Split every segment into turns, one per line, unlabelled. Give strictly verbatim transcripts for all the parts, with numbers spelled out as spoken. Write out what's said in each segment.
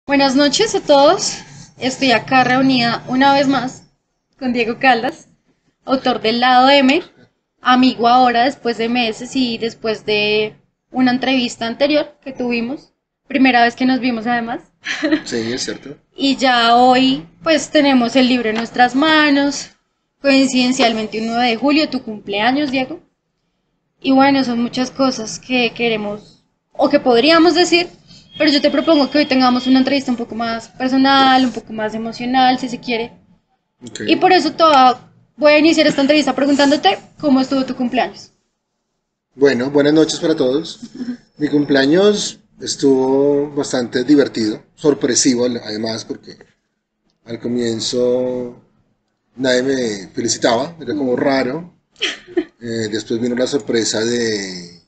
Buenas noches a todos. Estoy acá reunida una vez más con Diego Caldas, autor del Lado M, amigo ahora después de meses y después de una entrevista anterior que tuvimos, primera vez que nos vimos además.
Sí, es cierto.
Y ya hoy pues tenemos el libro en nuestras manos, coincidencialmente un nueve de julio, tu cumpleaños, Diego. Y bueno, son muchas cosas que queremos o que podríamos decir, pero yo te propongo que hoy tengamos una entrevista un poco más personal, un poco más emocional, si se quiere.
Ok.
Y por eso toda, voy a iniciar esta entrevista preguntándote cómo estuvo tu cumpleaños.
Bueno, buenas noches para todos. Mi cumpleaños estuvo bastante divertido, sorpresivo además, porque al comienzo nadie me felicitaba, era como raro. Eh, después vino la sorpresa de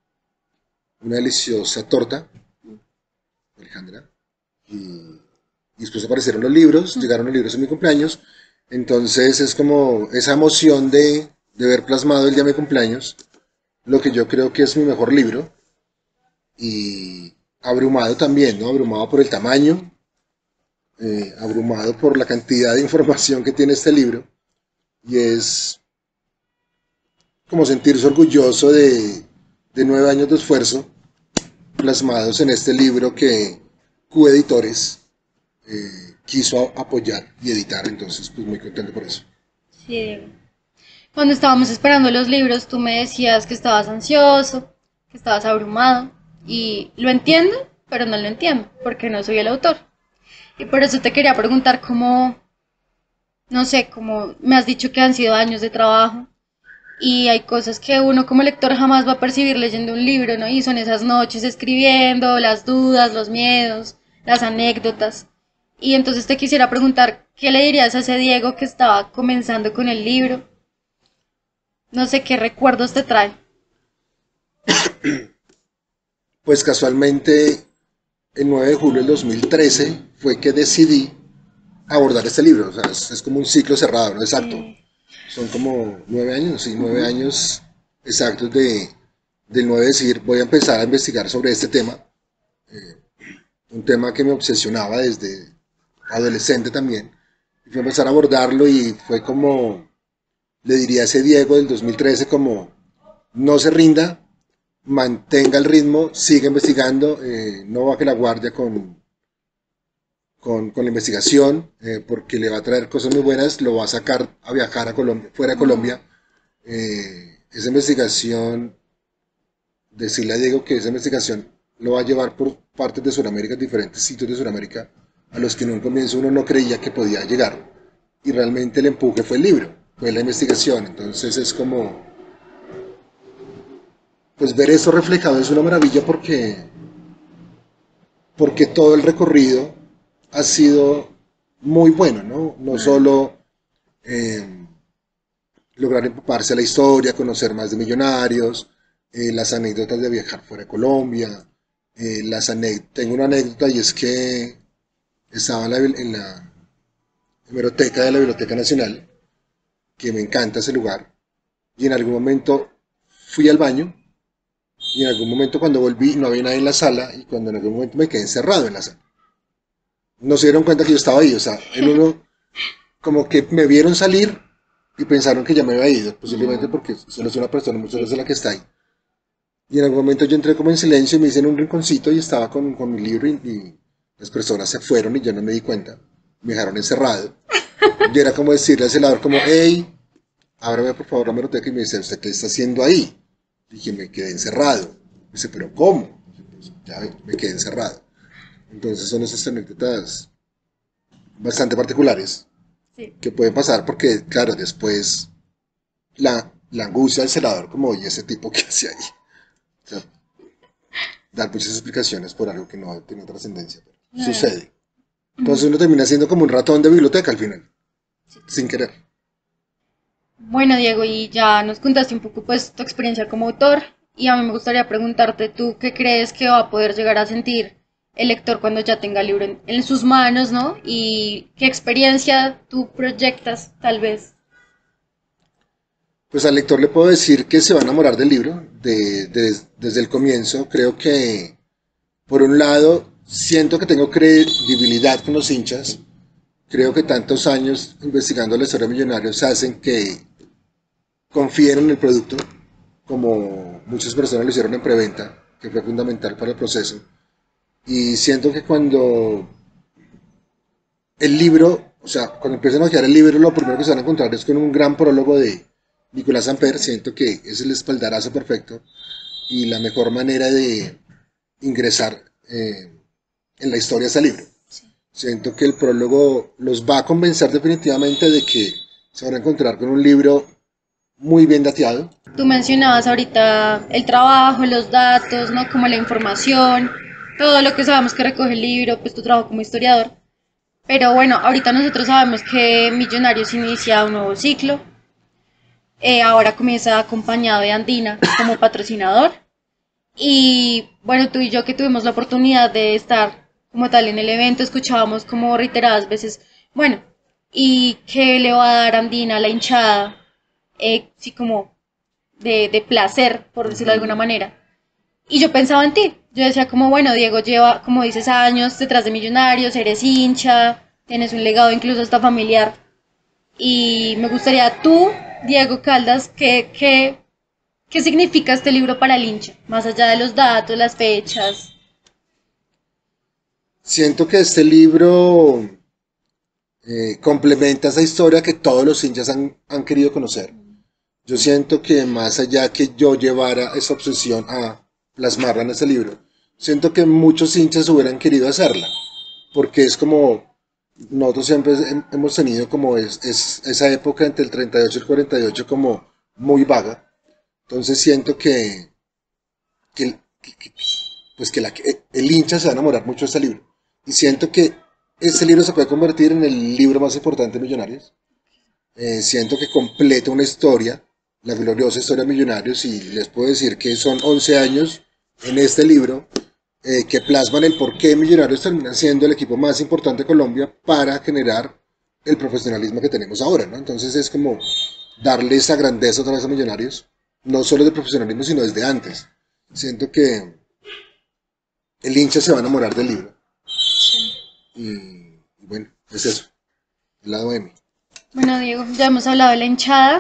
una deliciosa torta, Alejandra, y, y después aparecieron los libros, llegaron los libros en mi cumpleaños. Entonces es como esa emoción de, de ver plasmado el día de mi cumpleaños lo que yo creo que es mi mejor libro, y abrumado también, ¿no? Abrumado por el tamaño, eh, abrumado por la cantidad de información que tiene este libro, y es como sentirse orgulloso de, de nueve años de esfuerzo plasmados en este libro que Q Editores eh, quiso apoyar y editar. Entonces pues muy contento por eso.
Sí, Diego. Cuando estábamos esperando los libros, tú me decías que estabas ansioso, que estabas abrumado, y lo entiendo, pero no lo entiendo, porque no soy el autor. Y por eso te quería preguntar cómo, no sé, como me has dicho que han sido años de trabajo, y hay cosas que uno como lector jamás va a percibir leyendo un libro, ¿no? Y son esas noches escribiendo, las dudas, los miedos, las anécdotas. Y entonces te quisiera preguntar, ¿qué le dirías a ese Diego que estaba comenzando con el libro? No sé qué recuerdos te trae.
Pues casualmente el nueve de julio del dos mil trece fue que decidí abordar este libro. O sea, es, es como un ciclo cerrado, ¿no? Exacto.
Sí.
Son como nueve años, sí, nueve
Ujú.
años exactos de, del nueve decir, voy a empezar a investigar sobre este tema, un tema que me obsesionaba desde adolescente también, y fui a empezar a abordarlo y fue como, le diría a ese Diego del dos mil trece, como, no se rinda, mantenga el ritmo, siga investigando, eh, no baje la guardia con, con, con la investigación, eh, porque le va a traer cosas muy buenas, lo va a sacar a viajar a Colombia, fuera de
Mm.
Colombia. Eh, esa investigación, decirle a Diego que esa investigación lo va a llevar por partes de Sudamérica, diferentes sitios de Sudamérica, a los que en un comienzo uno no creía que podía llegar. Y realmente el empuje fue el libro, fue la investigación. Entonces es como, pues ver eso reflejado es una maravilla, porque, porque todo el recorrido ha sido muy bueno, ¿no? No solo eh, lograr empaparse a la historia, conocer más de Millonarios, eh, las anécdotas de viajar fuera de Colombia. Eh, las tengo una anécdota, y es que estaba en la, en la hemeroteca de la Biblioteca Nacional, que me encanta ese lugar, y en algún momento fui al baño, y en algún momento cuando volví no había nadie en la sala, y cuando en algún momento me quedé encerrado en la sala. No se dieron cuenta que yo estaba ahí, o sea, en uno como que me vieron salir y pensaron que ya me había ido, posiblemente
Mm.
porque solo es una persona, muchas
Sí,
veces la
sí.
que está ahí. Y en algún momento yo entré como en silencio y me hice en un rinconcito y estaba con, con mi libro, y, y las personas se fueron y yo no me di cuenta. Me dejaron encerrado. Y era como decirle al celador como, hey, ábrame por favor la meroteca. Y me dice, ¿usted qué está haciendo ahí? Dije, me quedé encerrado. Me dice, ¿pero cómo? Pues, ya me quedé encerrado. Entonces son esas anécdotas bastante particulares
Sí.
que pueden pasar, porque, claro, después la, la angustia del celador, como, oye, ese tipo que hace ahí. O sea, dar muchas explicaciones por algo que no tiene trascendencia, pero
Eh,
sucede.
ujú.
Entonces uno termina siendo como un ratón de biblioteca al final,
Sí.
sin querer.
Bueno, Diego, y ya nos contaste un poco pues tu experiencia como autor y a mí me gustaría preguntarte tú qué crees que va a poder llegar a sentir el lector cuando ya tenga el libro en, en sus manos, ¿no? Y qué experiencia tú proyectas tal vez.
Pues al lector le puedo decir que se va a enamorar del libro de, de, desde el comienzo. Creo que, por un lado, siento que tengo credibilidad con los hinchas. Creo que tantos años investigando la historia de Millonarios hacen que confíen en el producto, como muchas personas lo hicieron en preventa, que fue fundamental para el proceso. Y siento que cuando el libro, o sea, cuando empiezan a crear el libro, lo primero que se van a encontrar es con un gran prólogo de Nicolás Samper. Siento que es el espaldarazo perfecto y la mejor manera de ingresar eh, en la historia de ese libro. Sí. Siento que el prólogo los va a convencer definitivamente de que se van a encontrar con un libro muy bien dateado.
Tú mencionabas ahorita el trabajo, los datos, ¿no? Como la información, todo lo que sabemos que recoge el libro, pues tu trabajo como historiador. Pero bueno, ahorita nosotros sabemos que Millonarios inicia un nuevo ciclo. Eh, ahora comienza acompañado de Andina como patrocinador. Y bueno, tú y yo que tuvimos la oportunidad de estar como tal en el evento, escuchábamos como reiteradas veces, bueno, ¿y qué le va a dar Andina a la hinchada? Eh, sí, como de, de placer, por decirlo de alguna manera. Y yo pensaba en ti. Yo decía como, bueno, Diego lleva, como dices, años detrás de Millonarios, eres hincha, tienes un legado incluso hasta familiar. Y me gustaría tú, Diego Caldas, ¿qué, qué, qué significa este libro para el hincha? Más allá de los datos, las fechas.
Siento que este libro eh, complementa esa historia que todos los hinchas han, han querido conocer. Yo siento que más allá que yo llevara esa obsesión a plasmarla en este libro, siento que muchos hinchas hubieran querido hacerla, porque es como, nosotros siempre hemos tenido como es, es, esa época entre el treinta y ocho y el cuarenta y ocho como muy vaga. Entonces siento que, que, que, pues que la, el hincha se va a enamorar mucho de este libro, y siento que este libro se puede convertir en el libro más importante de Millonarios. Eh, siento que completa una historia, la gloriosa historia de Millonarios, y les puedo decir que son once años en este libro eh, que plasman el por qué Millonarios termina siendo el equipo más importante de Colombia para generar el profesionalismo que tenemos ahora, ¿no? Entonces es como darle esa grandeza otra vez a Millonarios, no solo de profesionalismo, sino desde antes. Siento que el hincha se va a enamorar del libro. Y, y bueno, es eso, el lado de mí.
Bueno, Diego, ya hemos hablado de la hinchada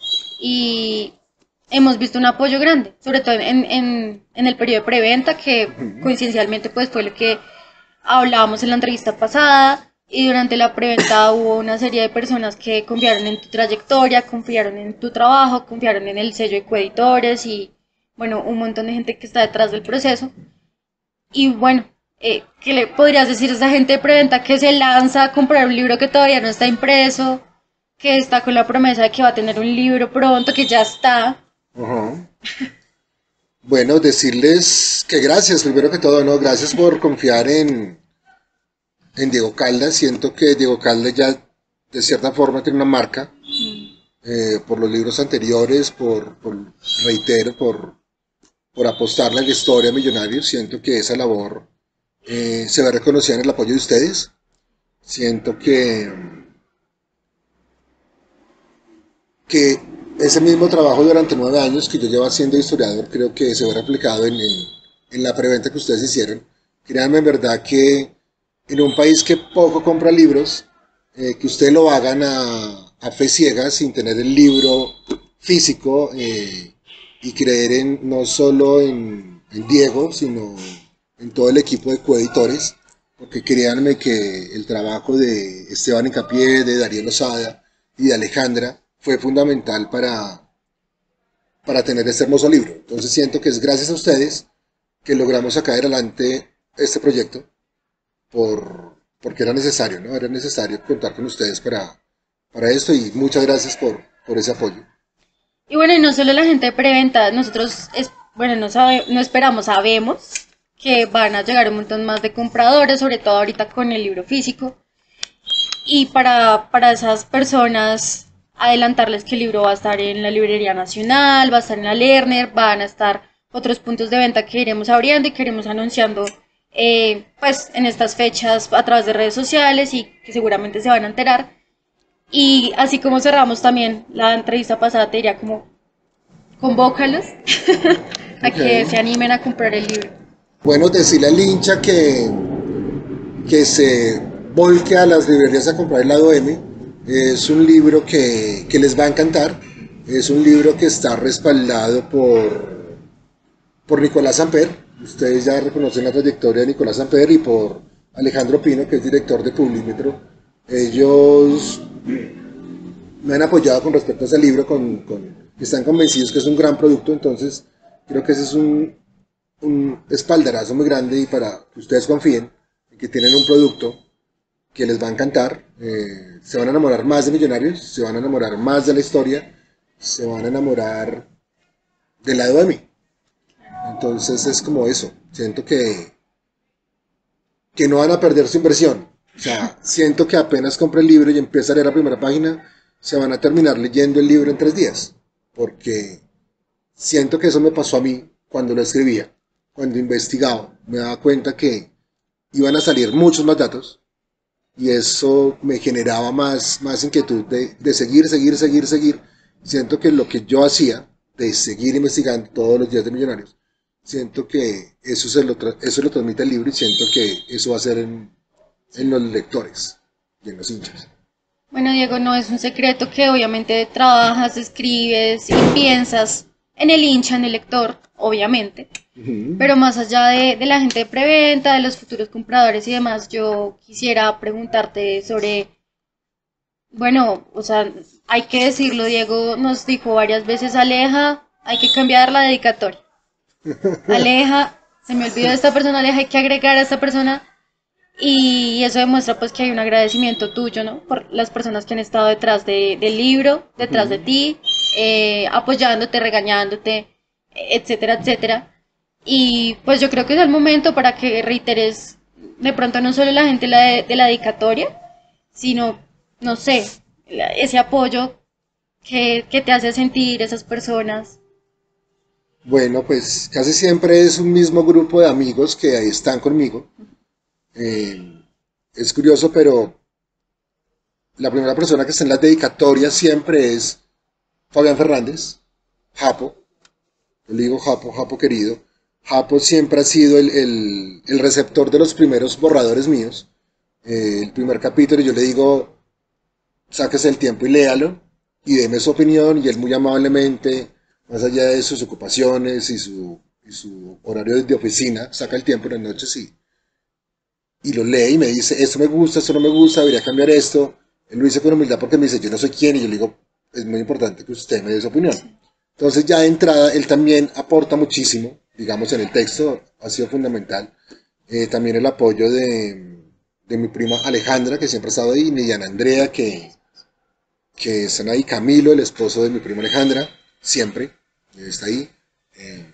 y hemos visto un apoyo grande, sobre todo en, en, en el periodo de preventa, que coincidencialmente pues fue lo que hablábamos en la entrevista pasada, y durante la preventa hubo una serie de personas que confiaron en tu trayectoria, confiaron en tu trabajo, confiaron en el sello de coeditores y bueno, un montón de gente que está detrás del proceso. Y bueno, eh, ¿qué le podrías decir a esa gente de preventa que se lanza a comprar un libro que todavía no está impreso, que está con la promesa de que va a tener un libro pronto, que ya está?
Uh-huh. Bueno, decirles que gracias, primero que todo, ¿no? Gracias por confiar en, en Diego Caldas. Siento que Diego Caldas ya de cierta forma tiene una marca eh, por los libros anteriores, por, por reitero, por, por apostarle a la historia de Millonarios. Siento que esa labor eh, se ve reconocida en el apoyo de ustedes. Siento que, que ese mismo trabajo durante nueve años que yo llevo siendo historiador, creo que se ve reflejado en, en, en la preventa que ustedes hicieron. Créanme en verdad que en un país que poco compra libros, eh, que ustedes lo hagan a, a fe ciega, sin tener el libro físico, eh, y creer en, no solo en, en Diego, sino en todo el equipo de coeditores, porque créanme que el trabajo de Esteban Hincapié, de Darío Lozada y de Alejandra fue fundamental para, para tener este hermoso libro. Entonces siento que es gracias a ustedes que logramos sacar adelante este proyecto, por, porque era necesario, ¿no? Era necesario contar con ustedes para, para esto, y muchas gracias por, por ese apoyo.
Y bueno, y no solo la gente de preventa, nosotros, es, bueno, no, sabe, no esperamos, sabemos que van a llegar un montón más de compradores, sobre todo ahorita con el libro físico. Y para, para esas personas, adelantarles que el libro va a estar en la Librería Nacional, va a estar en la Lerner, van a estar otros puntos de venta que iremos abriendo y que iremos anunciando eh, pues en estas fechas a través de redes sociales, y que seguramente se van a enterar. Y así como cerramos también la entrevista pasada, te diría como, convócalos a okay. que se animen a comprar el libro.
Bueno, decirle al hincha que, que se volque a las librerías a comprar el lado M. Es un libro que, que les va a encantar. Es un libro que está respaldado por, por Nicolás Samper. Ustedes ya reconocen la trayectoria de Nicolás Samper, y por Alejandro Pino, que es director de Publímetro. Ellos me han apoyado con respecto a ese libro, con, con, están convencidos que es un gran producto. Entonces creo que ese es un, un espaldarazo muy grande, y para que ustedes confíen en que tienen un producto que les va a encantar. Eh, se van a enamorar más de Millonarios, se van a enamorar más de la historia, se van a enamorar del lado de mí. Entonces es como eso, siento que, que no van a perder su inversión. O sea, siento que apenas compre el libro y empiece a leer la primera página, se van a terminar leyendo el libro en tres días, porque siento que eso me pasó a mí cuando lo escribía, cuando investigaba, me daba cuenta que iban a salir muchos más datos, y eso me generaba más, más inquietud de, de seguir, seguir, seguir, seguir. Siento que lo que yo hacía, de seguir investigando todos los días de Millonarios, siento que eso, se lo, eso lo transmite el libro, y siento que eso va a ser en, en los lectores y en los hinchas.
Bueno, Diego, no es un secreto que obviamente trabajas, escribes y piensas en el hincha, en el lector, obviamente.
Uh-huh.
Pero más allá de, de la gente de preventa, de los futuros compradores y demás, yo quisiera preguntarte sobre, bueno, o sea, hay que decirlo, Diego nos dijo varias veces, Aleja, hay que cambiar la dedicatoria. Aleja, se me olvidó de esta persona, Aleja, hay que agregar a esta persona. Y eso demuestra pues que hay un agradecimiento tuyo, ¿no? Por las personas que han estado detrás de, del libro, detrás de ti, eh, apoyándote, regañándote, etcétera, etcétera. Y pues yo creo que es el momento para que reiteres de pronto no solo la gente la de, de la dedicatoria, sino, no sé, la- ese apoyo que, que te hace sentir esas personas.
Bueno, pues casi siempre es un mismo grupo de amigos que ahí están conmigo. Eh, es curioso, pero la primera persona que está en las dedicatorias siempre es Fabián Fernández, Japo. Yo le digo Japo, Japo querido. Japo siempre ha sido el, el- el receptor de los primeros borradores míos. Eh, el primer capítulo, yo le digo, sáquese el tiempo y léalo, y deme su opinión, y él muy amablemente, más allá de sus ocupaciones y su, y su horario de oficina, saca el tiempo en las noches y, y lo lee y me dice, esto me gusta, esto no me gusta, debería cambiar esto. Él lo dice con humildad porque me dice, yo no soy quién, y yo le digo, es muy importante que usted me dé su opinión. Entonces ya de entrada, él también aporta muchísimo, digamos, en el texto, ha sido fundamental. Eh, también el apoyo de, de mi prima Alejandra, que siempre ha estado ahí, y mi Diana Andrea, que, que están ahí, Camilo, el esposo de mi prima Alejandra, siempre eh, está ahí. Eh,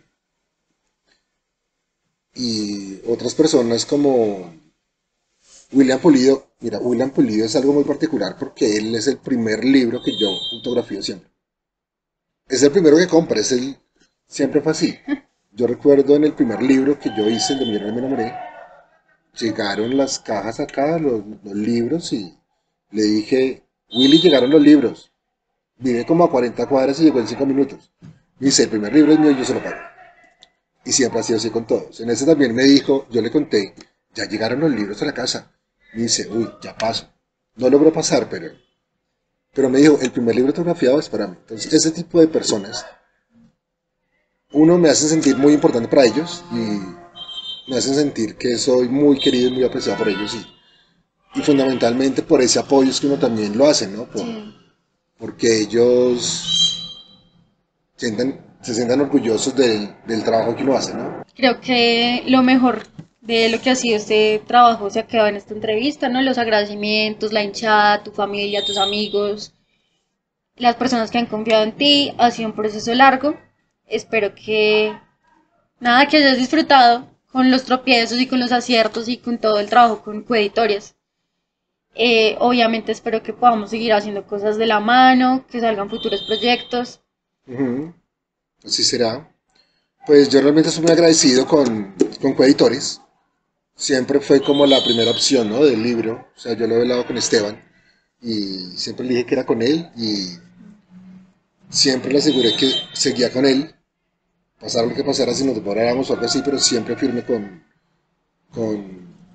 y otras personas como William Pulido. Mira, William Pulido es algo muy particular porque él es el primer libro que yo fotografío siempre. Es el primero que compra, es el, siempre fue así. Yo recuerdo en el primer libro que yo hice, el de Millonarios me enamoré, llegaron las cajas acá, los, los libros, y le dije, Willy, llegaron los libros. Vine como a cuarenta cuadras y llegó en cinco minutos. Me dice, el primer libro es mío y yo se lo pago. Y siempre ha sido así con todos. En ese también me dijo, yo le conté, ya llegaron los libros a la casa. Me dice, uy, ya paso. No logró pasar, pero, pero me dijo, el primer libro autografiado es para mí. Entonces, ese tipo de personas, uno, me hace sentir muy importante para ellos, y me hacen sentir que soy muy querido y muy apreciado por ellos, y, y fundamentalmente por ese apoyo es que uno también lo hace, ¿no? Por,
Sí.
porque ellos sientan, se sientan orgullosos del, del trabajo que uno hace, ¿no?
Creo que lo mejor de lo que ha sido este trabajo se ha quedado en esta entrevista, ¿no? Los agradecimientos, la hinchada, tu familia, tus amigos, las personas que han confiado en ti. Ha sido un proceso largo. Espero que, nada, que hayas disfrutado con los tropiezos y con los aciertos y con todo el trabajo con Coeditorias. Eh, obviamente espero que podamos seguir haciendo cosas de la mano, que salgan futuros proyectos.
Ujú, así será. Pues yo realmente estoy muy agradecido con, con Coeditores. Siempre fue como la primera opción, ¿no? Del libro. O sea, yo lo he hablado con Esteban y siempre le dije que era con él, y siempre le aseguré que seguía con él, pasara lo que pasara, si nos demoráramos o algo así, pero siempre firme con, con,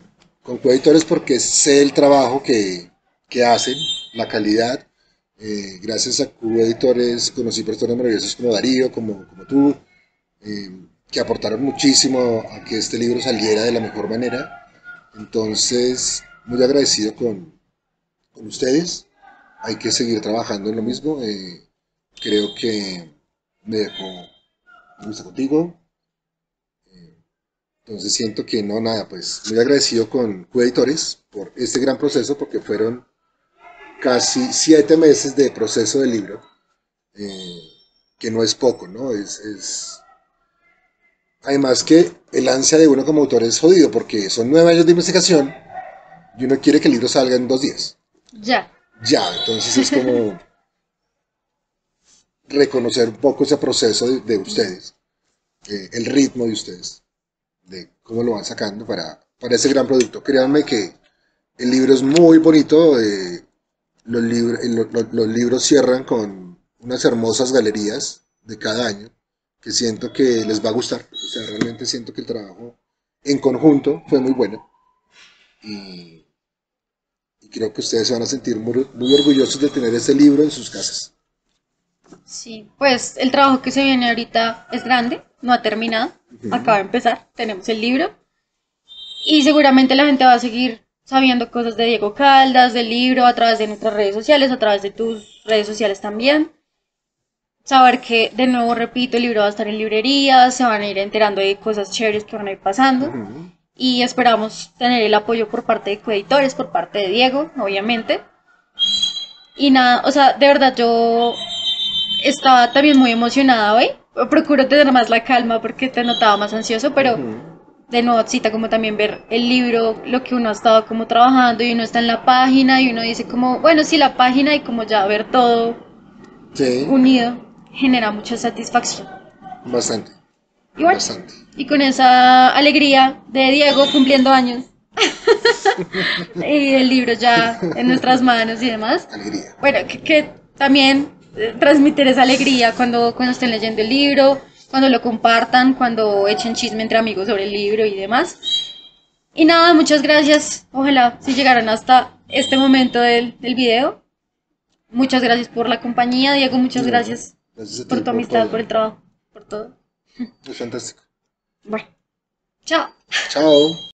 con Cuba Editores porque sé el trabajo que, que hacen, la calidad. Eh, gracias a Cuba Editores conocí personas maravillosas como Darío, como, como tú, eh, que aportaron muchísimo a que este libro saliera de la mejor manera. Entonces, muy agradecido con, con ustedes. Hay que seguir trabajando en lo mismo. Eh, creo que me dejó me gusta contigo. Entonces siento que no, nada, pues muy agradecido con Q Editores por este gran proceso, porque fueron casi siete meses de proceso del libro, eh, que no es poco, ¿no? Es, es... Además que el ansia de uno como autor es jodido, porque son nueve años de investigación y uno quiere que el libro salga en dos días.
Ya.
Ya, entonces es como reconocer un poco ese proceso de, de ustedes, eh, el ritmo de ustedes, de cómo lo van sacando para, para ese gran producto. Créanme que el libro es muy bonito, eh, los, libros, los, los libros cierran con unas hermosas galerías de cada año que siento que les va a gustar. O sea, realmente siento que el trabajo en conjunto fue muy bueno y, y creo que ustedes se van a sentir muy, muy orgullosos de tener este libro en sus casas.
Sí, pues el trabajo que se viene ahorita es grande, no ha terminado,
Uh
acaba
-huh.
de empezar, tenemos el libro y seguramente la gente va a seguir sabiendo cosas de Diego Caldas, del libro, a través de nuestras redes sociales, a través de tus redes sociales también. Saber que, de nuevo repito, el libro va a estar en librerías, se van a ir enterando de cosas chéveres que van a ir
Uh
pasando.
-huh.
Y esperamos tener el apoyo por parte de coeditores, por parte de Diego, obviamente. Y nada, o sea, de verdad yo estaba también muy emocionada hoy. Procuro tener más la calma porque te notaba más ansioso,
Uh
pero
-huh.
de nuevo cita como también ver el libro, lo que uno ha estado como trabajando y uno está en la página y uno dice como, bueno, sí, la página y como ya ver todo
Sí,
unido genera mucha satisfacción.
bastante,
Y bueno,
bastante.
y con esa alegría de Diego cumpliendo años y el libro ya en nuestras manos y demás,
Alegría.
bueno, que, que también eh, transmitir esa alegría cuando, cuando estén leyendo el libro, cuando lo compartan, cuando echen chisme entre amigos sobre el libro y demás. Y nada, muchas gracias. Ojalá si llegaran hasta este momento del, del video. Muchas gracias por la compañía, Diego. Muchas
No,
gracias
gracias a ti
por tu
por
amistad,
todo.
por el trabajo, por todo.
Es fantástico.
Bueno, chao.
Chao.